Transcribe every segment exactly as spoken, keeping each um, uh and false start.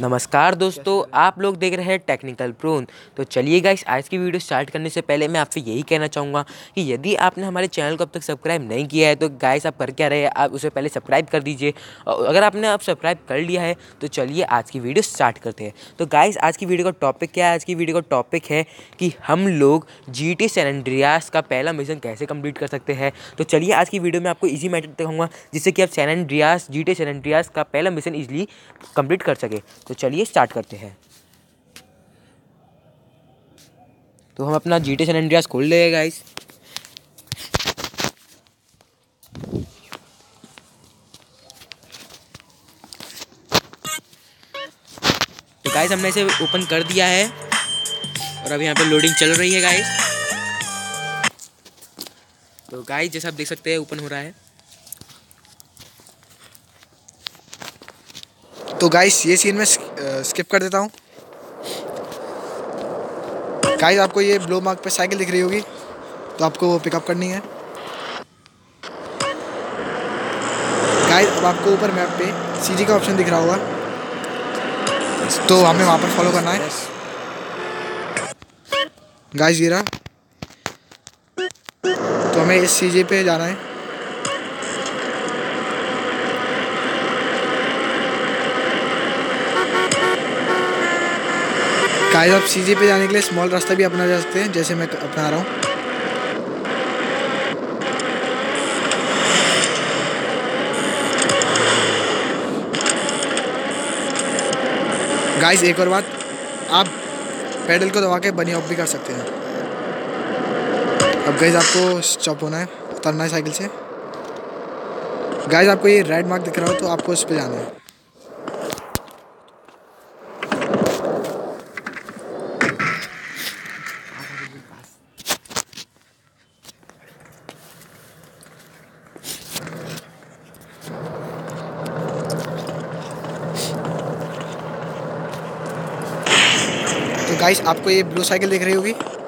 नमस्कार दोस्तों, आप लोग देख रहे हैं टेक्निकल प्रोन। तो चलिए गाइस, आज की वीडियो स्टार्ट करने से पहले मैं आपसे यही कहना चाहूँगा कि यदि आपने हमारे चैनल को अब तक सब्सक्राइब नहीं किया है तो गाइस आप कर क्या रहे हैं, आप उसे पहले सब्सक्राइब कर दीजिए। और अगर आपने अब सब्सक्राइब कर लिया है तो चलिए आज की वीडियो स्टार्ट करते हैं। तो गाइस, आज की वीडियो का टॉपिक क्या है? आज की वीडियो का टॉपिक है कि हम लोग G T A San Andreas का पहला मिशन कैसे कंप्लीट कर सकते हैं। तो चलिए आज की वीडियो में आपको इजी मेथड दिखाऊंगा जिससे कि आप San Andreas G T A San Andreas का पहला मिशन इजीली कंप्लीट कर सके। तो चलिए स्टार्ट करते हैं। तो हम अपना G T A San Andreas खोल लेंगे गाइस। तो गाइस, हमने इसे ओपन कर दिया है और अब यहाँ पे लोडिंग चल रही है गाइस। तो गाइस, जैसा आप देख सकते हैं ओपन हो रहा है। तो गाइस, ये सीन में स्किप कर देता हूँ। गाइस, आपको ये ब्लो मार्क पे साइकिल दिख रही होगी, तो आपको वो पिकअप करनी है। गाइस, अब आपको ऊपर मैप पे सीजी का ऑप्शन दिख रहा होगा, तो हमें वहाँ पर फॉलो करना है। गाइस, ये रहा, तो हमें इस सीजी पे जाना है। गाइस, आप सीजी पे जाने के लिए स्मॉल रास्ता भी अपना जा सकते हैं, जैसे मैं अपना रहा हूँ। गाइस, एक और बात, आप पैडल को दबा के बनी ऑफ भी कर सकते हैं। अब गाइस, आपको स्टॉप होना है, उतरना है साइकिल से। गाइस, आपको ये रेड मार्क दिख रहा हो तो आपको उस पर जाना है। तो गाइस, आपको ये ब्लू साइकिल दिख रही होगी,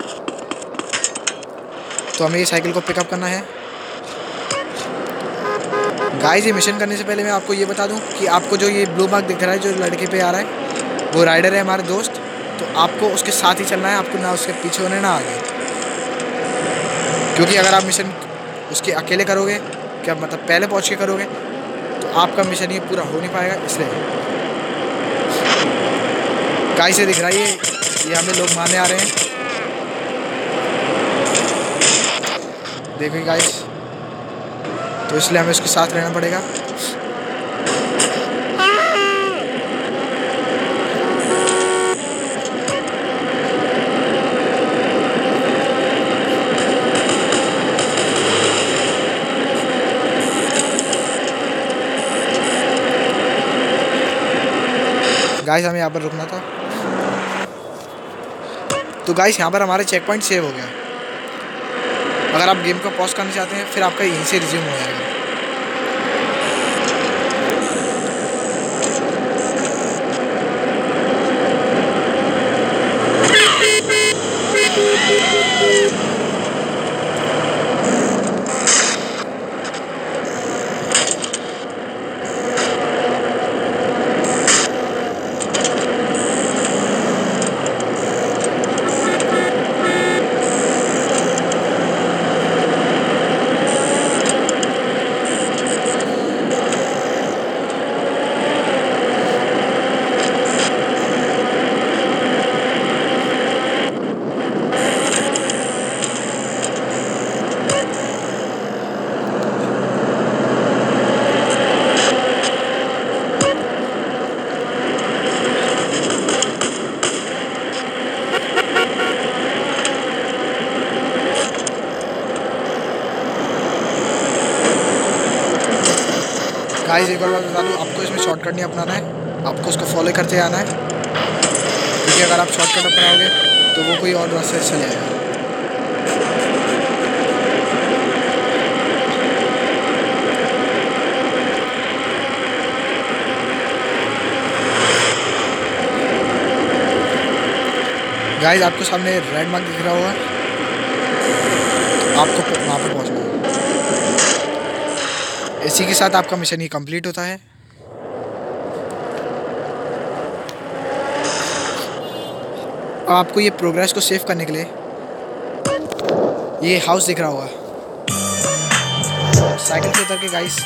तो हमें ये साइकिल को पिकअप करना है। गाइस, ये मिशन करने से पहले मैं आपको ये बता दूं कि आपको जो ये ब्लू मार्क दिख रहा है, जो लड़के पे आ रहा है, वो राइडर है हमारे दोस्त। तो आपको उसके साथ ही चलना है, आपको ना उसके पीछे होने ना आगे, क्योंकि अगर आप मिशन उसके अकेले करोगे, क्या मतलब पहले पहुंच के करोगे, तो आपका मिशन ये पूरा हो नहीं पाएगा। इसलिए गाइस, ये दिख रहा है, ये ये हमें लोग मारने आ रहे हैं। देखिए गाइस, तो इसलिए हमें उसके साथ रहना पड़ेगा। गाइस, हमें यहाँ पर रुकना था। तो गाइस, यहाँ पर हमारे चेक पॉइंट सेव हो गया। अगर आप गेम को पॉज करना चाहते हैं, फिर आपका यहीं से रिज्यूम हो जाएगा। गाइस, एक और बात बता दूँ, आपको इसमें शॉर्टकट नहीं अपनाना है, आपको उसको फॉलो करते आना है, क्योंकि अगर आप शॉर्टकट अपनाओगे तो वो कोई और रास्ते से चले जाएगा। गाइस, आपको सामने रेड मार्क दिख रहा होगा, आपको वहाँ पर पहुँचना है। इसी के साथ आपका मिशन ही कंप्लीट होता है। और आपको ये प्रोग्रेस को सेव करने के लिए ये हाउस दिख रहा होगा। साइकिल से उतर के गाइस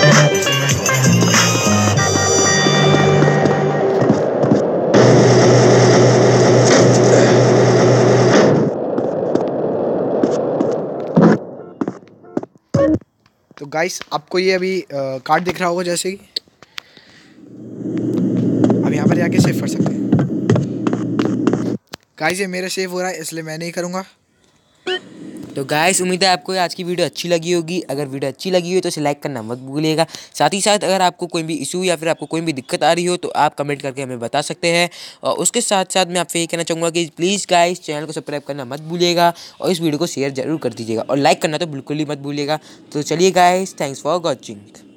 तो गाइस आपको ये अभी कार्ड दिख रहा होगा जैसे कि अब यहाँ पर जाके सेव कर सकते हैं। गाइस ये मेरे सेव हो रहा है इसलिए मैं नहीं करूँगा। तो गाइस उम्मीद है आपको आज की वीडियो अच्छी लगी होगी। अगर वीडियो अच्छी लगी हो तो इसे लाइक करना मत भूलिएगा। साथ ही साथ अगर आपको कोई भी इशू या फिर आपको कोई भी दिक्कत आ रही हो तो आप कमेंट करके हमें बता सकते हैं। और उसके साथ साथ मैं आपसे ये कहना चाहूँगा कि प्लीज़ गाइस चैनल को सब्सक्राइब करना मत भूलिएगा और इस वीडियो को शेयर जरूर कर दीजिएगा और लाइक करना तो बिल्कुल ही मत भूलिएगा। तो चलिए गाइस, थैंक्स फॉर वॉचिंग।